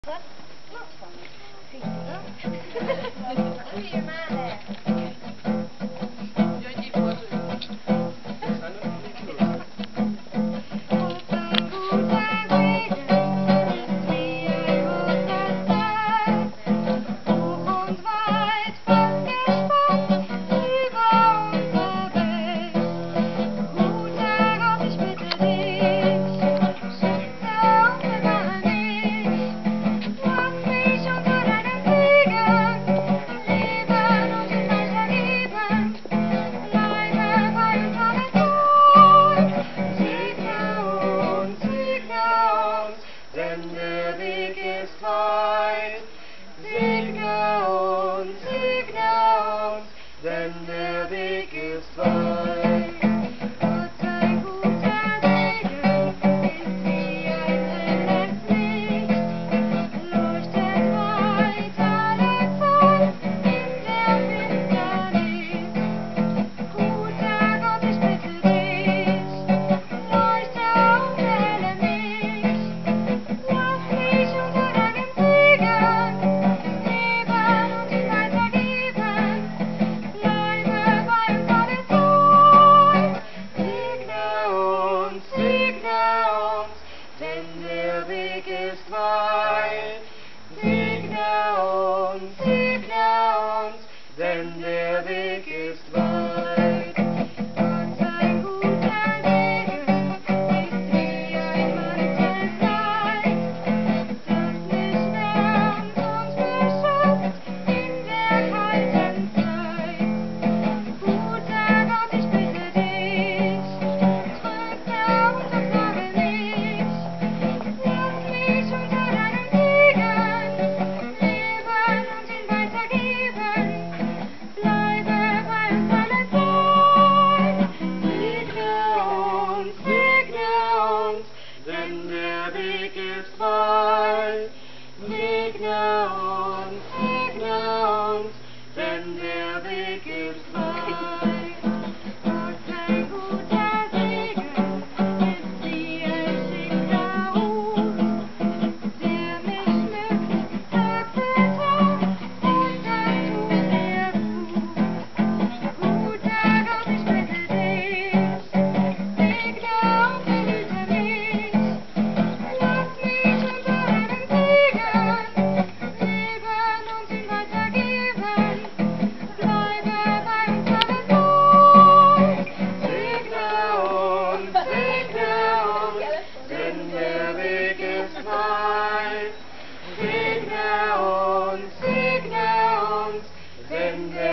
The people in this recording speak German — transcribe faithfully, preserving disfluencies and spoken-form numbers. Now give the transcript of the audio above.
Was? Siehst du, ne? Wie male. Ja, die Foto. Denn der Weg ist weit. Segne uns, segne uns, denn der Weg ist weit. Gott sei guter Segen, ist wie ein helles Licht, leuchtet weit alle Zeit in der Finsternis. Guter Gott, ich bitte dich, leuchte auf, erhelle mich. Lass mich unter deinem Segen leben und ihn weitergeben. Bleibe bei uns alle Zeit. Segne uns, segne uns, denn der Weg ist weit. Segne uns, segne uns, denn der Weg ist weit. Gott sei guter Segen, ist wie ein manches Leid, das mich wärmt und beschützt in der kalten Zeit. Guter Gott, ich bitte dich, tröste und umsorge mich. Lass mich unter deinem Segen leben und ihn weitergeben. Bleibe bei uns alle Zeit. Segne uns, segne uns, denn der Weg ist weit. Segne uns, segne uns, denn der Weg ist weit. Gott sei guter Segen, ist wie ein schicker Hut, der mich schmückt Tag für Tag, und das tut mir gut. Guter Gott, ich bitte dich, segne und behüte mich. Lass mich unter deinem Segen leben und ihn weitergeben. Bleibe bei uns alle Zeit. Segne uns, segne uns, denn der Weg ist weit. Segne uns, segne uns, denn der